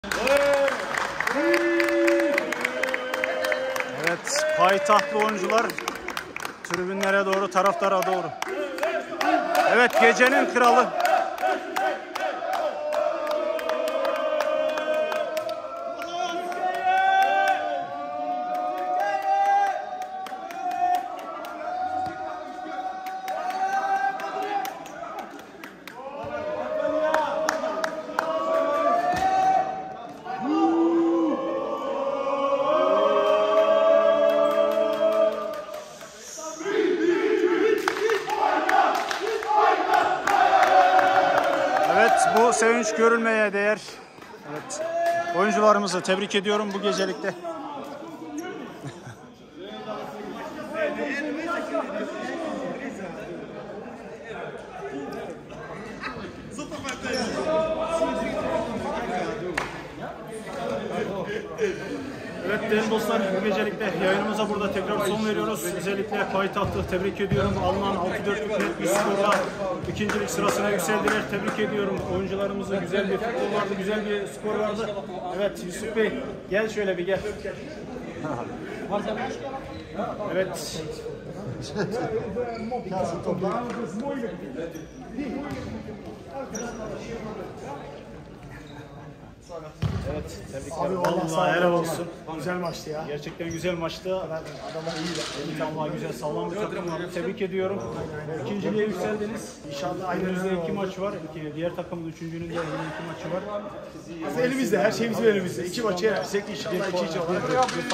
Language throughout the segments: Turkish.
Evet, payitahtlı oyuncular tribünlere doğru, taraftara doğru. Evet, gecenin kralı. Bu sevinç görülmeye değer. Evet. Oyuncularımızı tebrik ediyorum bu gecelikte. Evet değerli dostlar, bu gecelikte yayınımıza burada tekrar son veriyoruz. Özellikle payitahtı tebrik ediyorum. Alınan 6-4'lük net bir skorla ikincilik sırasına yükseldiler. Tebrik ediyorum. Oyuncularımızın güzel bir futbol vardı, güzel bir skor vardı. Evet Yusuf Bey, gel şöyle bir gel. Evet. Evet, tebrikler. Vallahi helal olsun. Güzel maçtı ya. Gerçekten güzel maçtı. Adamlar iyi de. Vallahi güzel sağlam bir takım var. Tebrik ediyorum. İkinciliğe yükseldiniz. İnşallah Önümüzde 2 maç var. Diğer takımın üçüncünün de yine 2 maçı var. Aslında elimizde, her şeyimiz elimizde. 2 maçı yenersek inşallah 2-2 olarak.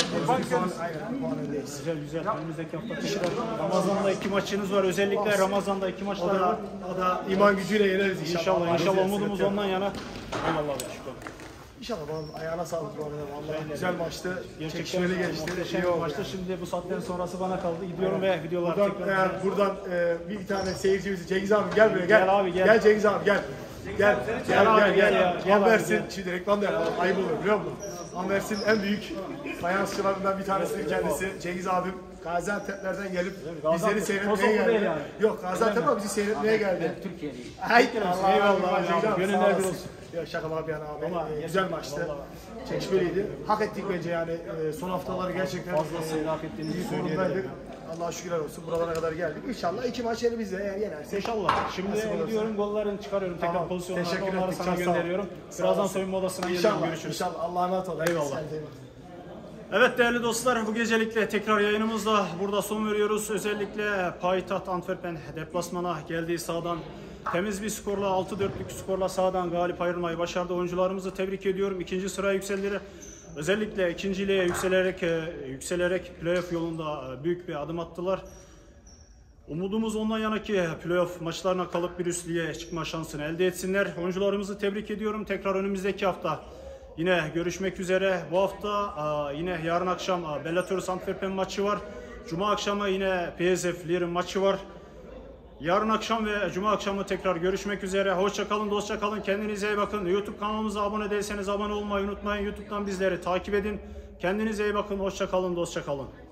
Güzel güzel. Önümüzdeki hafta tekrar Ramazan'da 2 maçınız var. Özellikle Ramazan'da 2 maçlar var. O da iman gücüyle yeneriz inşallah. İnşallah umudumuz ondan yana. Eyvallah. İnşallah ayağına sağlık bu arada. Vallahi güzel maçtı. Gerçekten Çekişmeli geçti. Muhteşem bir maçtı. Şimdi bu saatten sonrası bana kaldı. Gidiyorum ve videolar tekrar. Buradan bir tane seyircimizi Cengiz abi gel buraya gel. Gel abi gel. Gel Cengiz abi gel. Gel Gel. Anvers'in, şimdi reklam da yapalım, ayıp olur biliyor musun? Anvers'in en büyük fayansçılarından bir tanesidir kendisi. Cengiz abim Gaziantep'lerden gelip bizleri seyretmeye geldi. Yani. Yok Gaziantep ama bizi seyretmeye geldi. Türkiye'li. Eyvallah. Gönüller bir olsun. Yok şaka bir yana abi. Güzel maçtı. Çekişmeliydi. Hak ettik bence yani. Son haftaları gerçekten Fazlasıyla hak ettiğinizi sorundaydık. Allah'a şükürler olsun. Buralara kadar geldik. İnşallah 2 maç elimizde eğer yenersek. İnşallah. Şimdi gidiyorum, gollerini çıkarıyorum. Tekrar Tamam. pozisyonları Teşekkür onları ettik. sana Çok sağ ol. gönderiyorum. Birazdan soyunma odasına geliyorum. Görüşürüz. İnşallah. Allah'a emanet ol. Eyvallah. Evet değerli dostlar, bu gecelikle tekrar yayınımızda burada son veriyoruz. Özellikle payitaht Antwerpen deplasmana geldiği sahadan temiz bir skorla, 6-4'lük skorla sahadan galip ayrılmayı başardı. Oyuncularımızı tebrik ediyorum. İkinci sıraya yükseldiler. Özellikle ikinciliğe yükselerek playoff yolunda büyük bir adım attılar. Umudumuz ondan yana ki playoff maçlarına kalıp bir üstlüğe çıkma şansını elde etsinler. Oyuncularımızı tebrik ediyorum. Tekrar önümüzdeki hafta yine görüşmek üzere. Bu hafta yine yarın akşam Bellator Antwerpen maçı var. Cuma akşamı yine PSV Lier'in maçı var. Yarın akşam ve Cuma akşamı tekrar görüşmek üzere. Hoşça kalın, dostça kalın. Kendinize iyi bakın. YouTube kanalımıza abone değilseniz abone olmayı unutmayın. YouTube'dan bizleri takip edin. Kendinize iyi bakın. Hoşça kalın, dostça kalın.